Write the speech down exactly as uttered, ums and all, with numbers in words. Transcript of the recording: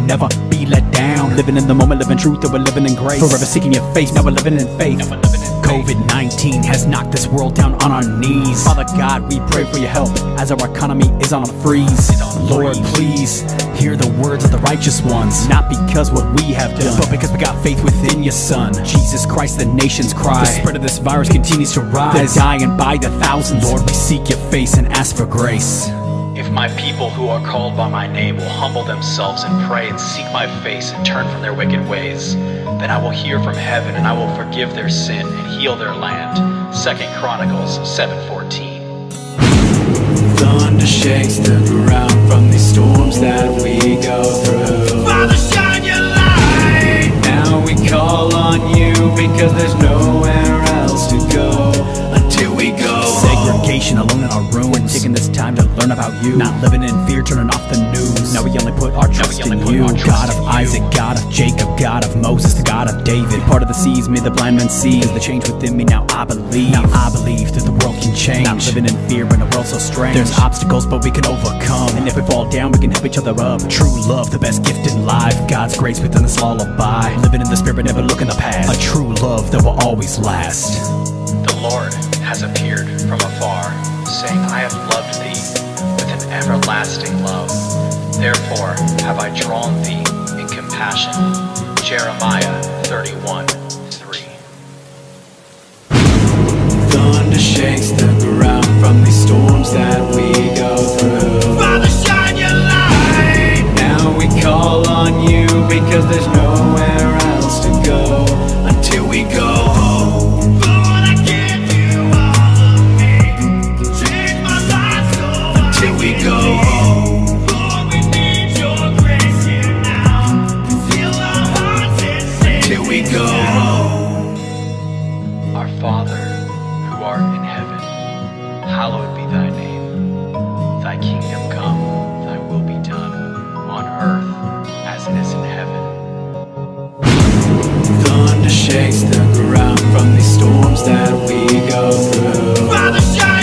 never be let down. Living in the moment, living truth, that we're living in grace. Forever seeking your face, now we're living in faith. COVID nineteen has knocked this world down on our knees. Father God, we pray for your help as our economy is on a freeze. Lord, please hear the words of the righteous ones, not because what we have done, but because we got faith within your Son, Jesus Christ, the nation's cry. The spread of this virus continues to rise, they're dying by the thousands. Lord, we seek your face and ask for grace. If my people who are called by my name will humble themselves and pray and seek my face and turn from their wicked ways, then I will hear from heaven and I will forgive their sin and heal their land. Second Chronicles seven fourteen. Thunder shakes the ground from these storms that we go through. Father, shine your light. Now we call on you because there's nowhere else to go until we go. Segregation alone in our rooms. We're taking this time to learn about you, not living in fear, turning off the news. Now we only put our trust in you. God of Isaac, God of Jacob, God of Moses, the God of David. Part of the seas made the blind men see. There's the change within me, now I believe. Now I believe that the world can change. Not living in fear in a world so strange. There's obstacles but we can overcome, and if we fall down we can help each other up. True love, the best gift in life. God's grace within this lullaby. Living in the spirit, never look in the past. A true love that will always last. The Lord has appeared from afar, saying, I have loved thee with an everlasting love. Therefore have I drawn thee in compassion. Jeremiah thirty-one three. Thunder shakes the ground from these storms that we go through. Father, shine your light. Now we call on you because there's nowhere else to go until we go home. Lord, I give you all of me. Change my life so Until we I go can home. live. Lord, we need your grace here now. Fill our hearts and send Till we it go down. home. Our Father, who art in heaven, hallowed be thy name. Thy kingdom come, thy will be done, on earth as it is in heaven. Thunder shakes the ground from these storms that we go through. Father, shine